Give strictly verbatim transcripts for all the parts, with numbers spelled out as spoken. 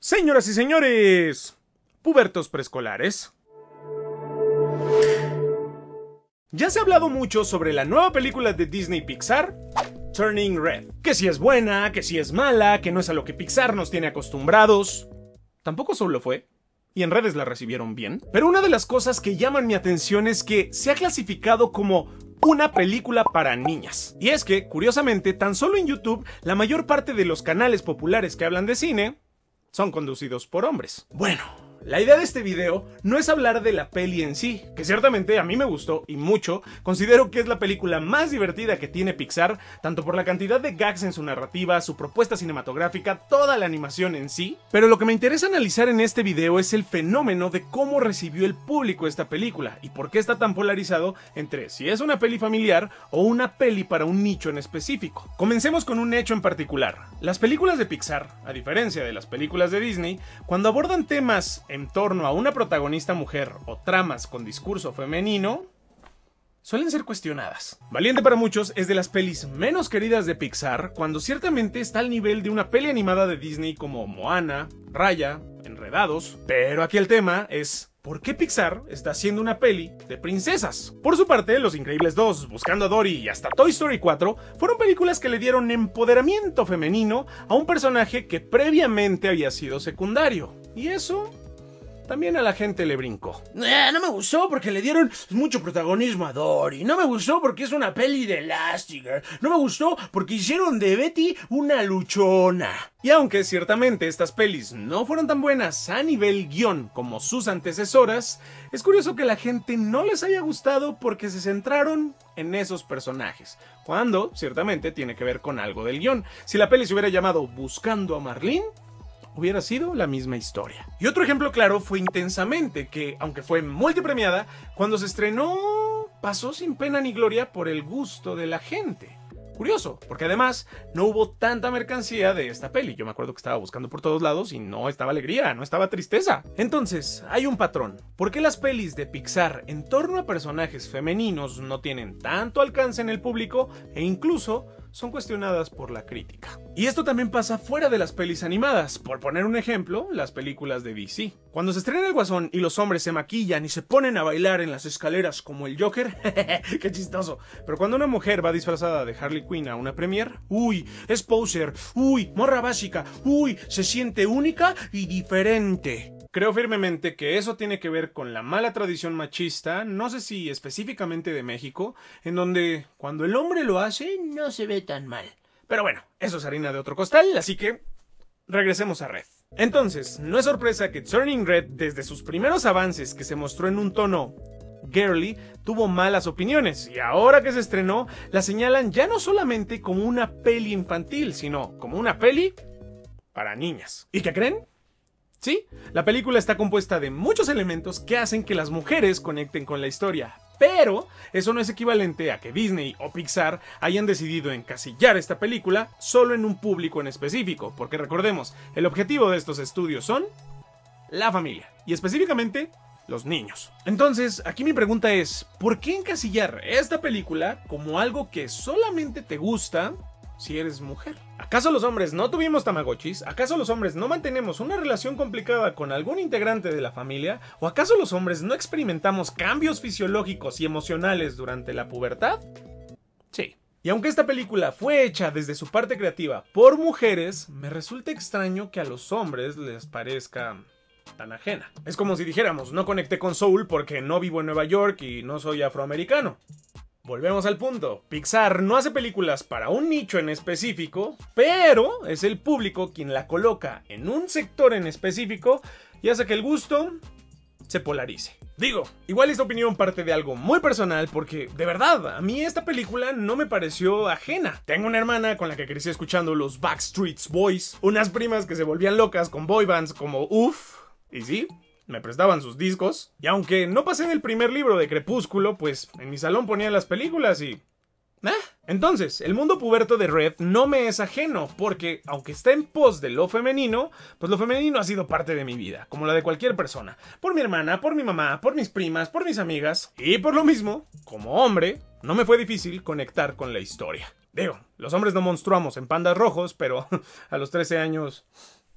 Señoras y señores, pubertos preescolares. Ya se ha hablado mucho sobre la nueva película de Disney Pixar, Turning Red. Que si es buena, que si es mala, que no es a lo que Pixar nos tiene acostumbrados. Tampoco solo fue. Y en redes la recibieron bien. Pero una de las cosas que llaman mi atención es que se ha clasificado como una película para niñas. Y es que, curiosamente, tan solo en YouTube, la mayor parte de los canales populares que hablan de cine son conducidos por hombres. Bueno, la idea de este video no es hablar de la peli en sí, que ciertamente a mí me gustó y mucho. Considero que es la película más divertida que tiene Pixar, tanto por la cantidad de gags en su narrativa, su propuesta cinematográfica, toda la animación en sí. Pero lo que me interesa analizar en este video es el fenómeno de cómo recibió el público esta película y por qué está tan polarizado entre si es una peli familiar o una peli para un nicho en específico. Comencemos con un hecho en particular. Las películas de Pixar, a diferencia de las películas de Disney, cuando abordan temas en torno a una protagonista mujer o tramas con discurso femenino, suelen ser cuestionadas. Valiente para muchos es de las pelis menos queridas de Pixar, cuando ciertamente está al nivel de una peli animada de Disney como Moana, Raya, Enredados. Pero aquí el tema es: ¿por qué Pixar está haciendo una peli de princesas? Por su parte, Los Increíbles dos, Buscando a Dory y hasta Toy Story cuatro fueron películas que le dieron empoderamiento femenino a un personaje que previamente había sido secundario. Y eso también a la gente le brincó. Eh, no me gustó porque le dieron mucho protagonismo a Dory. No me gustó porque es una peli de Elastigirl. No me gustó porque hicieron de Betty una luchona. Y aunque ciertamente estas pelis no fueron tan buenas a nivel guión como sus antecesoras, es curioso que la gente no les haya gustado porque se centraron en esos personajes, cuando ciertamente tiene que ver con algo del guión. Si la peli se hubiera llamado Buscando a Marlene, hubiera sido la misma historia. Y otro ejemplo claro fue Intensamente, que aunque fue multipremiada, cuando se estrenó pasó sin pena ni gloria por el gusto de la gente. Curioso, porque además no hubo tanta mercancía de esta peli. Yo me acuerdo que estaba buscando por todos lados y no estaba alegría, no estaba tristeza. Entonces, hay un patrón. ¿Por qué las pelis de Pixar en torno a personajes femeninos no tienen tanto alcance en el público e incluso son cuestionadas por la crítica? Y esto también pasa fuera de las pelis animadas. Por poner un ejemplo, las películas de D C. Cuando se estrena El Guasón y los hombres se maquillan y se ponen a bailar en las escaleras como el Joker, ¡qué chistoso! Pero cuando una mujer va disfrazada de Harley Quinn a una premiere, ¡uy! Es poser, ¡uy! Morra básica, ¡uy! Se siente única y diferente. Creo firmemente que eso tiene que ver con la mala tradición machista, no sé si específicamente de México, en donde cuando el hombre lo hace no se ve tan mal. Pero bueno, eso es harina de otro costal, así que regresemos a Red. Entonces, no es sorpresa que Turning Red, desde sus primeros avances que se mostró en un tono girly, tuvo malas opiniones, y ahora que se estrenó, la señalan ya no solamente como una peli infantil, sino como una peli para niñas. ¿Y qué creen? Sí, la película está compuesta de muchos elementos que hacen que las mujeres conecten con la historia, pero eso no es equivalente a que Disney o Pixar hayan decidido encasillar esta película solo en un público en específico, porque recordemos, el objetivo de estos estudios son la familia, y específicamente los niños. Entonces, aquí mi pregunta es, ¿por qué encasillar esta película como algo que solamente te gusta si eres mujer? ¿Acaso los hombres no tuvimos tamagotchis? ¿Acaso los hombres no mantenemos una relación complicada con algún integrante de la familia? ¿O acaso los hombres no experimentamos cambios fisiológicos y emocionales durante la pubertad? Sí. Y aunque esta película fue hecha desde su parte creativa por mujeres, me resulta extraño que a los hombres les parezca tan ajena. Es como si dijéramos, no conecté con Soul porque no vivo en Nueva York y no soy afroamericano. Volvemos al punto. Pixar no hace películas para un nicho en específico, pero es el público quien la coloca en un sector en específico y hace que el gusto se polarice. Digo, igual esta opinión parte de algo muy personal porque, de verdad, a mí esta película no me pareció ajena. Tengo una hermana con la que crecí escuchando los Backstreet Boys, unas primas que se volvían locas con boy bands como U F, y sí, me prestaban sus discos, y aunque no pasé del primer libro de Crepúsculo, pues en mi salón ponían las películas y... ¿eh? Entonces, el mundo puberto de Red no me es ajeno, porque aunque está en pos de lo femenino, pues lo femenino ha sido parte de mi vida, como la de cualquier persona. Por mi hermana, por mi mamá, por mis primas, por mis amigas, y por lo mismo, como hombre, no me fue difícil conectar con la historia. Digo, los hombres no monstruamos en pandas rojos, pero a los trece años...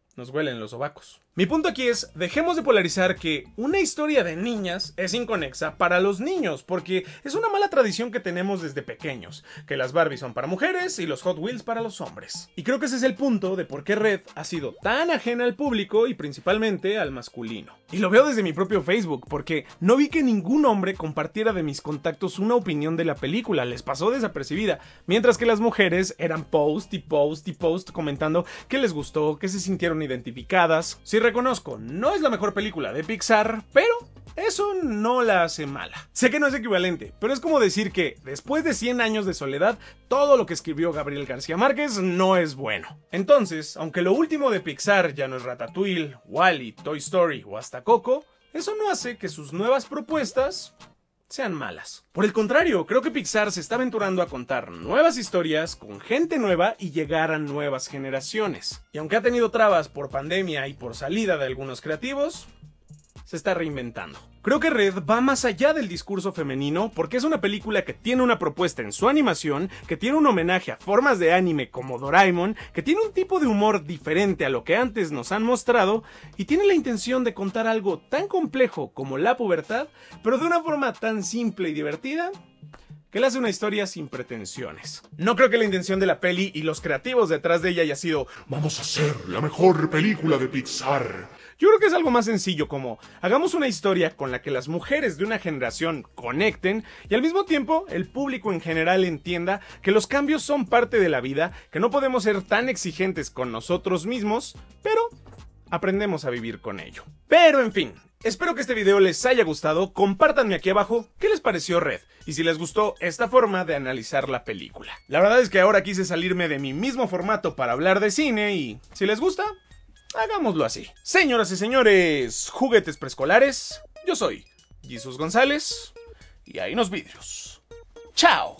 nos huelen los sobacos. Mi punto aquí es, dejemos de polarizar que una historia de niñas es inconexa para los niños, porque es una mala tradición que tenemos desde pequeños, que las Barbies son para mujeres y los Hot Wheels para los hombres. Y creo que ese es el punto de por qué Red ha sido tan ajena al público y principalmente al masculino. Y lo veo desde mi propio Facebook, porque no vi que ningún hombre compartiera de mis contactos una opinión de la película, les pasó desapercibida, mientras que las mujeres eran post y post y post comentando que les gustó, que se sintieron identificadas. Sí, reconozco, no es la mejor película de Pixar, pero eso no la hace mala. Sé que no es equivalente, pero es como decir que después de cien años de soledad, todo lo que escribió Gabriel García Márquez no es bueno. Entonces, aunque lo último de Pixar ya no es Ratatouille, Wall-E, Toy Story o hasta Coco, eso no hace que sus nuevas propuestas sean malas. Por el contrario, creo que Pixar se está aventurando a contar nuevas historias con gente nueva y llegar a nuevas generaciones. Y aunque ha tenido trabas por pandemia y por salida de algunos creativos, se está reinventando. Creo que Red va más allá del discurso femenino porque es una película que tiene una propuesta en su animación, que tiene un homenaje a formas de anime como Doraemon, que tiene un tipo de humor diferente a lo que antes nos han mostrado y tiene la intención de contar algo tan complejo como la pubertad, pero de una forma tan simple y divertida que le hace una historia sin pretensiones. No creo que la intención de la peli y los creativos detrás de ella haya sido vamos a hacer la mejor película de Pixar. Yo creo que es algo más sencillo como hagamos una historia con la que las mujeres de una generación conecten y al mismo tiempo el público en general entienda que los cambios son parte de la vida, que no podemos ser tan exigentes con nosotros mismos, pero aprendemos a vivir con ello. Pero en fin, espero que este video les haya gustado, compártanme aquí abajo qué les pareció Red y si les gustó esta forma de analizar la película. La verdad es que ahora quise salirme de mi mismo formato para hablar de cine y si les gusta, hagámoslo así. Señoras y señores, juguetes preescolares, yo soy Jesús González y ahí nos vidrios. ¡Chao!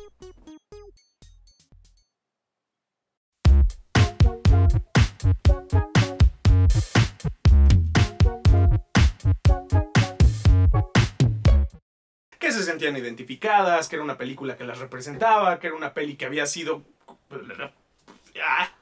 Que se sentían identificadas, que era una película que las representaba, que era una peli que había sido... ¡Ah!